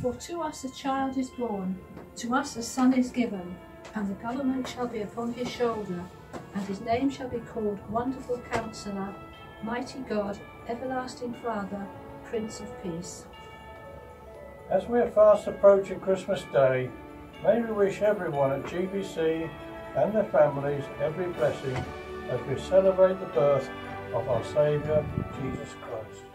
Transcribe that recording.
For to us a child is born, to us a son is given, and the government shall be upon his shoulder, and his name shall be called Wonderful Counselor, Mighty God, Everlasting Father, Prince of Peace. As we are fast approaching Christmas Day, may we wish everyone at GBC and their families every blessing as we celebrate the birth of our Saviour, Jesus Christ.